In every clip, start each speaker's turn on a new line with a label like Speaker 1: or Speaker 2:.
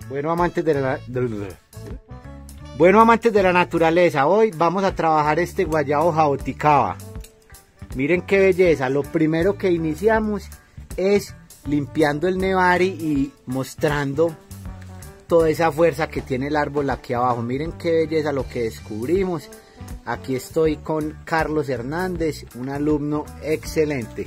Speaker 1: Bueno, amantes de la naturaleza, hoy vamos a trabajar este guayabo jaboticaba. Miren qué belleza. Lo primero que iniciamos es limpiando el nevari y mostrando toda esa fuerza que tiene el árbol aquí abajo. Miren qué belleza lo que descubrimos. Aquí estoy con Carlos Hernández, un alumno excelente.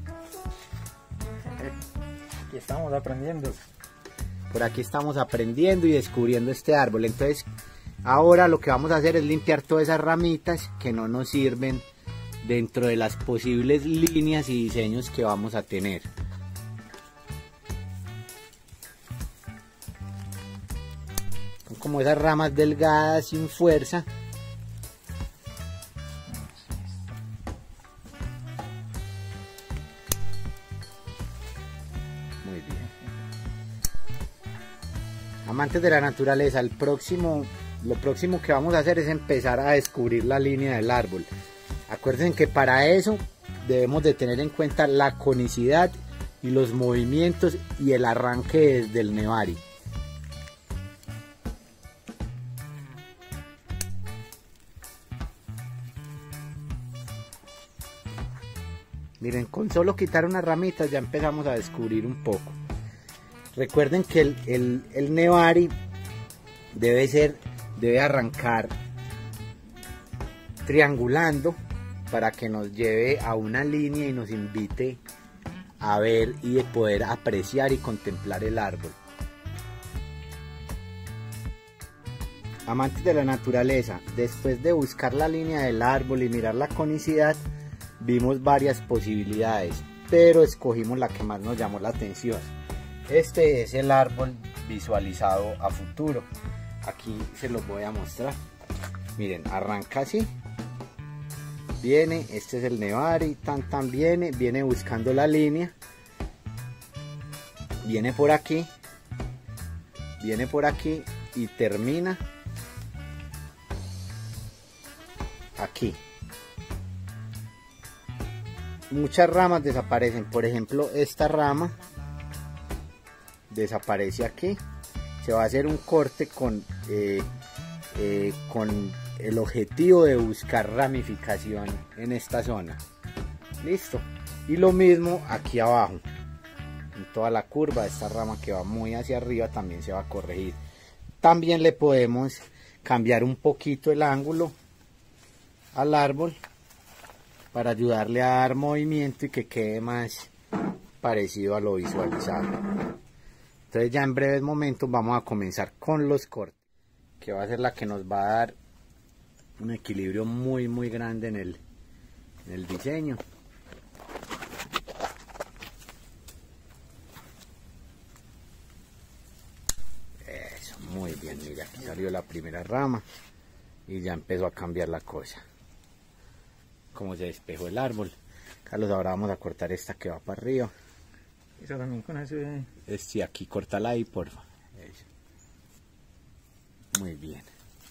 Speaker 2: Aquí estamos aprendiendo.
Speaker 1: Por aquí estamos aprendiendo y descubriendo este árbol. Entonces, ahora lo que vamos a hacer es limpiar todas esas ramitas que no nos sirven dentro de las posibles líneas y diseños que vamos a tener. Son como esas ramas delgadas sin fuerza. Muy bien. Amantes de la naturaleza, lo próximo que vamos a hacer es empezar a descubrir la línea del árbol. Acuérdense que para eso debemos de tener en cuenta la conicidad y los movimientos y el arranque desde el nevari. Miren, con solo quitar unas ramitas ya empezamos a descubrir un poco. Recuerden que el nevari debe arrancar triangulando para que nos lleve a una línea y nos invite a ver y de poder apreciar y contemplar el árbol. Amantes de la naturaleza, después de buscar la línea del árbol y mirar la conicidad, vimos varias posibilidades, pero escogimos la que más nos llamó la atención. Este es el árbol visualizado a futuro. Aquí se los voy a mostrar. Miren, arranca así. Viene, este es el nevari, viene buscando la línea. Viene por aquí y termina aquí. Muchas ramas desaparecen, por ejemplo esta rama desaparece aquí. Se va a hacer un corte con el objetivo de buscar ramificación en esta zona. Listo. Y lo mismo aquí abajo, en toda la curva. Esta rama que va muy hacia arriba también se va a corregir. También le podemos cambiar un poquito el ángulo al árbol para ayudarle a dar movimiento y que quede más parecido a lo visualizado. Entonces ya en breves momentos vamos a comenzar con los cortes, que va a ser la que nos va a dar un equilibrio muy grande en el diseño. Eso, muy bien. Mira, aquí salió la primera rama y ya empezó a cambiar la cosa. Como se despejó el árbol. Carlos, ahora vamos a cortar esta que va para arriba.
Speaker 2: Eso también con eso.
Speaker 1: Sí, aquí córtala ahí, porfa. Eso. Muy bien.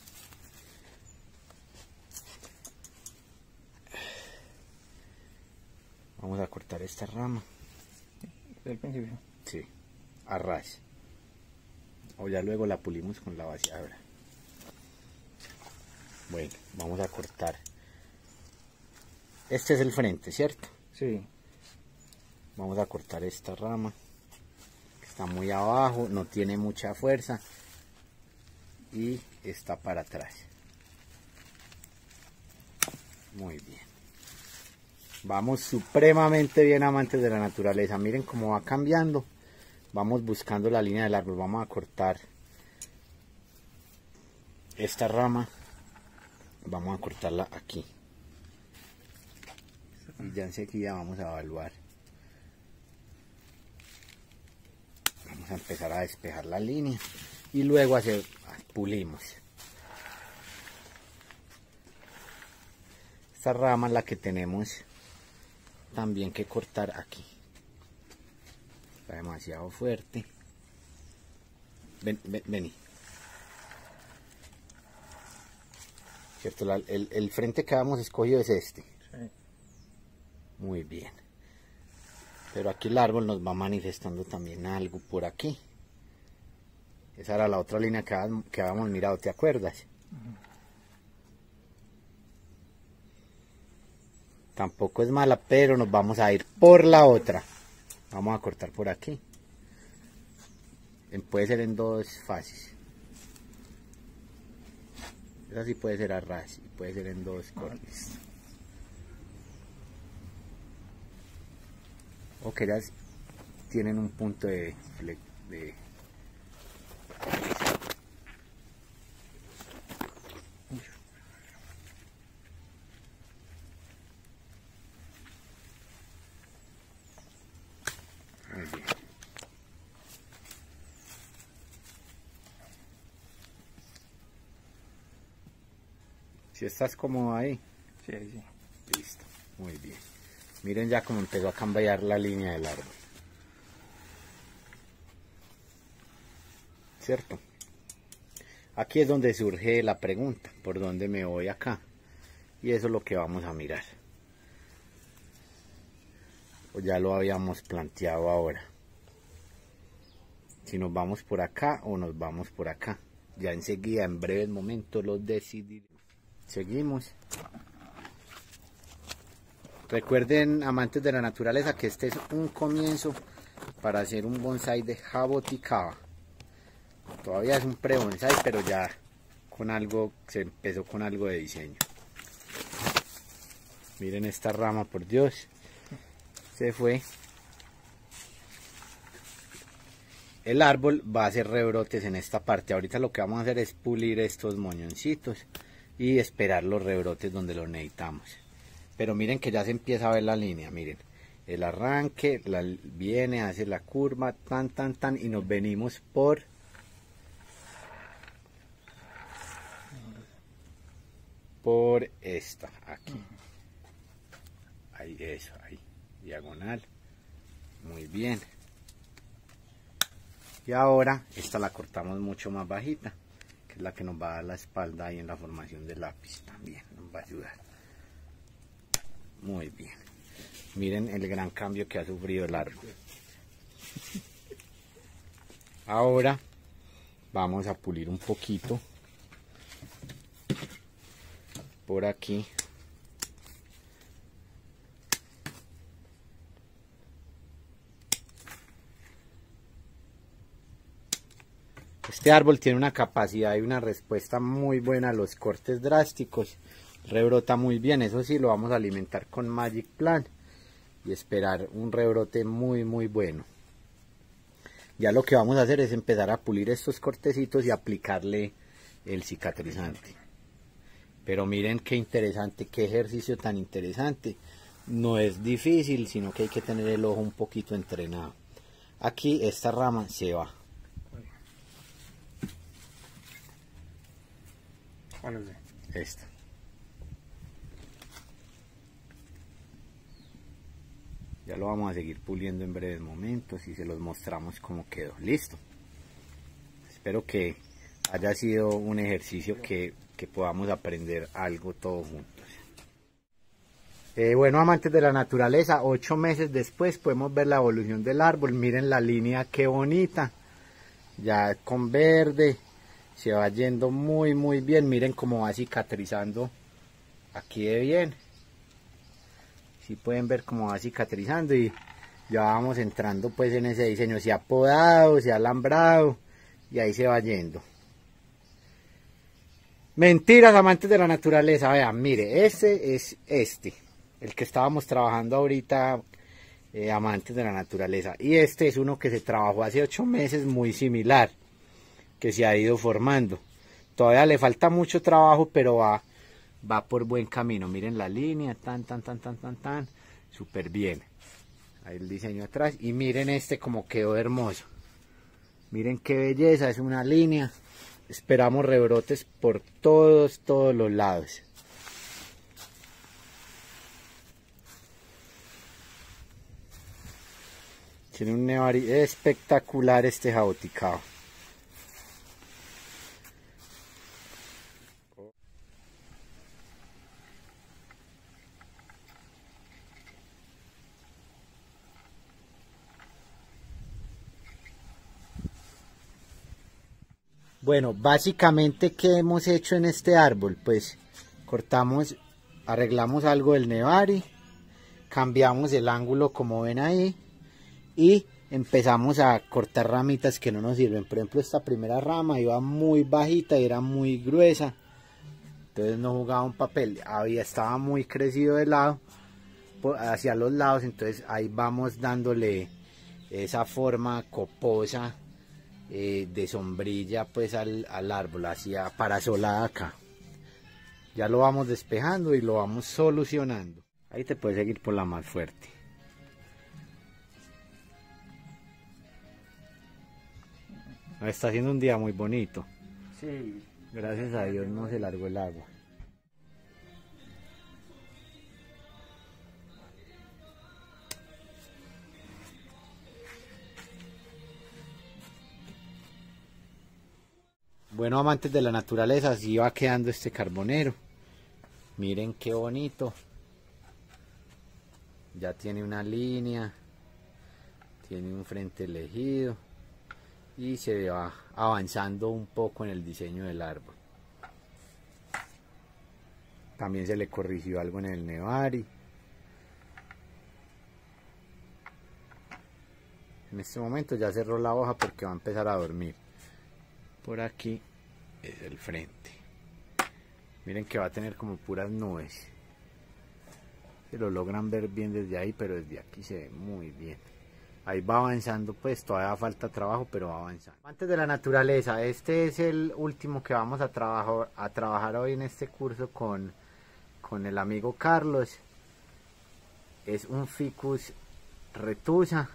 Speaker 1: Vamos a cortar esta rama.
Speaker 2: Desde el principio.
Speaker 1: Sí, a ras. O ya luego la pulimos con la vaciadora. Bueno, vamos a cortar. Este es el frente, ¿cierto?
Speaker 2: Sí.
Speaker 1: Vamos a cortar esta rama. Está muy abajo, no tiene mucha fuerza. Y está para atrás. Muy bien. Vamos supremamente bien, amantes de la naturaleza. Miren cómo va cambiando. Vamos buscando la línea del árbol. Vamos a cortar esta rama. Vamos a cortarla aquí. Y ya enseguida vamos a evaluar. Vamos a empezar a despejar la línea. Y luego pulimos. Esta rama es la que tenemos también que cortar aquí. Está demasiado fuerte. Vení. ¿Cierto? El frente que habíamos escogido es este. Sí. Muy bien. Pero aquí el árbol nos va manifestando también algo por aquí. Esa era la otra línea que habíamos mirado, ¿te acuerdas? Tampoco es mala, pero nos vamos a ir por la otra. Vamos a cortar por aquí. Puede ser en dos fases. Esa sí puede ser a ras y puede ser en dos cortes. O que ellas tienen un punto de muy bien. Si estás cómodo ahí.
Speaker 2: Sí, ahí sí.
Speaker 1: Listo, muy bien. Miren ya cómo empezó a cambiar la línea del árbol. ¿Cierto? Aquí es donde surge la pregunta, ¿por dónde me voy acá? Y eso es lo que vamos a mirar. O ya lo habíamos planteado ahora. Si nos vamos por acá o nos vamos por acá. Ya enseguida, en breves momentos, lo decidiremos. Seguimos. Recuerden, amantes de la naturaleza, que este es un comienzo para hacer un bonsai de jaboticaba. Todavía es un pre-bonsai, pero ya con algo, se empezó con algo de diseño. Miren esta rama, por Dios. Se fue. El árbol va a hacer rebrotes en esta parte. Ahorita lo que vamos a hacer es pulir estos moñoncitos y esperar los rebrotes donde los necesitamos. Pero miren que ya se empieza a ver la línea, miren. El arranque, viene, hace la curva, tan, y nos venimos por esta, aquí. Ahí, eso, ahí. Diagonal. Muy bien. Y ahora, esta la cortamos mucho más bajita, que es la que nos va a dar la espalda ahí en la formación del lápiz también. Nos va a ayudar. Muy bien. Miren el gran cambio que ha sufrido el árbol. Ahora vamos a pulir un poquito por aquí. Este árbol tiene una capacidad y una respuesta muy buena a los cortes drásticos. Rebrota muy bien, eso sí, lo vamos a alimentar con Magic Plant y esperar un rebrote muy bueno. Ya lo que vamos a hacer es empezar a pulir estos cortecitos y aplicarle el cicatrizante. Pero miren qué interesante, qué ejercicio tan interesante. No es difícil, sino que hay que tener el ojo un poquito entrenado. Aquí esta rama se va.
Speaker 2: ¿Cuál es?
Speaker 1: Esta. Ya lo vamos a seguir puliendo en breves momentos y se los mostramos cómo quedó. Listo. Espero que haya sido un ejercicio que podamos aprender algo todos juntos. Bueno, amantes de la naturaleza, 8 meses después podemos ver la evolución del árbol. Miren la línea, qué bonita. Ya con verde. Se va yendo muy bien. Miren cómo va cicatrizando aquí de bien. Si pueden ver cómo va cicatrizando y ya vamos entrando pues en ese diseño. Se ha podado, se ha alambrado y ahí se va yendo. Mentiras, amantes de la naturaleza. Vean, mire, este es el que estábamos trabajando ahorita, amantes de la naturaleza. Y este es uno que se trabajó hace 8 meses, muy similar, que se ha ido formando. Todavía le falta mucho trabajo, pero va por buen camino. Miren la línea, tan, súper bien. Ahí el diseño atrás. Y miren este como quedó hermoso. Miren qué belleza, es una línea. Esperamos rebrotes por todos los lados. Tiene un nevari espectacular este jaboticaba. Bueno, básicamente, ¿qué hemos hecho en este árbol? Pues cortamos, arreglamos algo del Nevari, cambiamos el ángulo como ven ahí y empezamos a cortar ramitas que no nos sirven. Por ejemplo, esta primera rama iba muy bajita y era muy gruesa, entonces no jugaba un papel, estaba muy crecido de lado, hacia los lados, entonces ahí vamos dándole esa forma coposa de sombrilla pues al árbol, hacia parasolada acá. Ya lo vamos despejando y lo vamos solucionando. Ahí te puedes seguir por la más fuerte. Está haciendo un día muy bonito.
Speaker 2: Sí.
Speaker 1: Gracias a Dios no se largó el agua. Bueno, amantes de la naturaleza, así va quedando este carbonero. Miren qué bonito. Ya tiene una línea, tiene un frente elegido y se va avanzando un poco en el diseño del árbol. También se le corrigió algo en el Nevari. En este momento ya cerró la hoja porque va a empezar a dormir. Por aquí es el frente. Miren que va a tener como puras nubes. Se lo logran ver bien desde ahí, pero desde aquí se ve muy bien. Ahí va avanzando, pues todavía falta trabajo, pero va avanzando. Antes de la naturaleza, este es el último que vamos a trabajar hoy en este curso con el amigo Carlos. Es un Ficus retusa.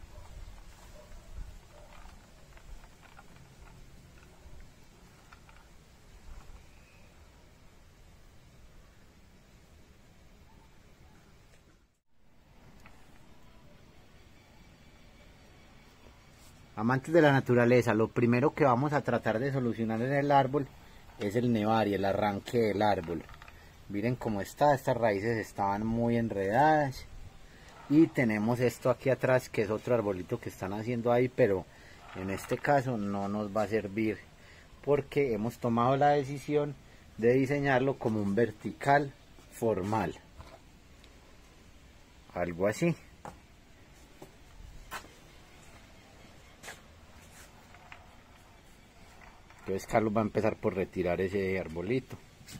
Speaker 1: Amantes de la naturaleza, lo primero que vamos a tratar de solucionar en el árbol es el Nevari, el arranque del árbol. Miren cómo está, estas raíces estaban muy enredadas. Y tenemos esto aquí atrás, que es otro arbolito que están haciendo ahí, pero en este caso no nos va a servir porque hemos tomado la decisión de diseñarlo como un vertical formal. Algo así. Entonces Carlos va a empezar por retirar ese arbolito.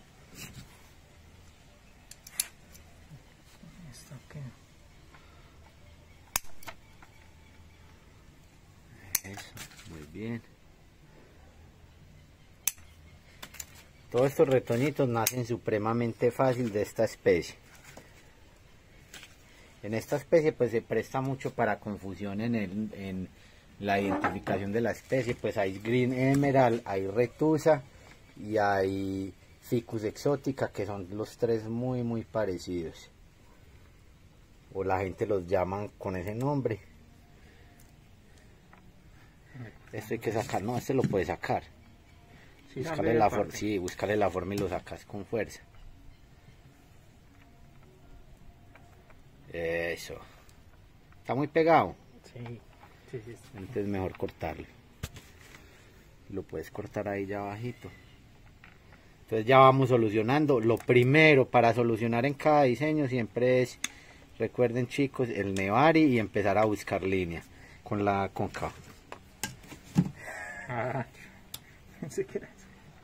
Speaker 2: ¿Esto qué?
Speaker 1: Eso, muy bien. Todos estos retoñitos nacen supremamente fácil de esta especie. En esta especie pues se presta mucho para confusión en la identificación de la especie, pues hay Green Emerald, hay Retusa y hay Ficus exótica, que son los tres muy parecidos, o la gente los llaman con ese nombre. Esto hay que sacar, no, este lo puedes sacar,
Speaker 2: Sí,
Speaker 1: buscarle la forma y lo sacas con fuerza. Eso, está muy pegado.
Speaker 2: Sí. Sí.
Speaker 1: Entonces mejor cortarlo. Lo puedes cortar ahí ya abajito. Entonces ya vamos solucionando. Lo primero para solucionar en cada diseño siempre es, recuerden chicos, el Nevari y empezar a buscar línea con la cóncava.
Speaker 2: Pensé que era eso.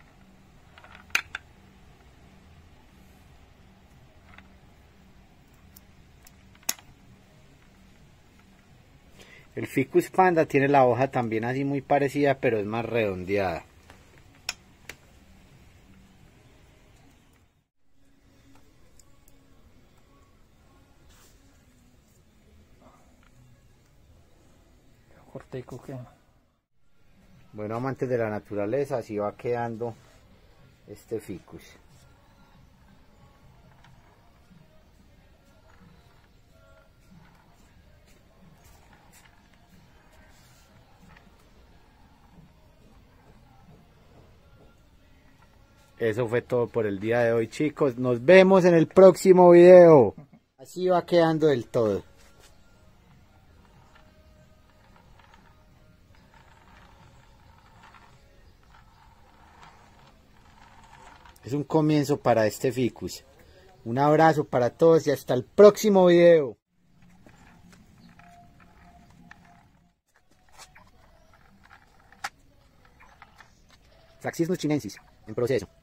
Speaker 1: El Ficus Panda tiene la hoja también así muy parecida, pero es más redondeada.
Speaker 2: Corteco que.
Speaker 1: Bueno, amantes de la naturaleza, así va quedando este Ficus. Eso fue todo por el día de hoy, chicos. Nos vemos en el próximo video. Así va quedando del todo. Es un comienzo para este ficus. Un abrazo para todos y hasta el próximo video. Fraxismus chinensis, en proceso.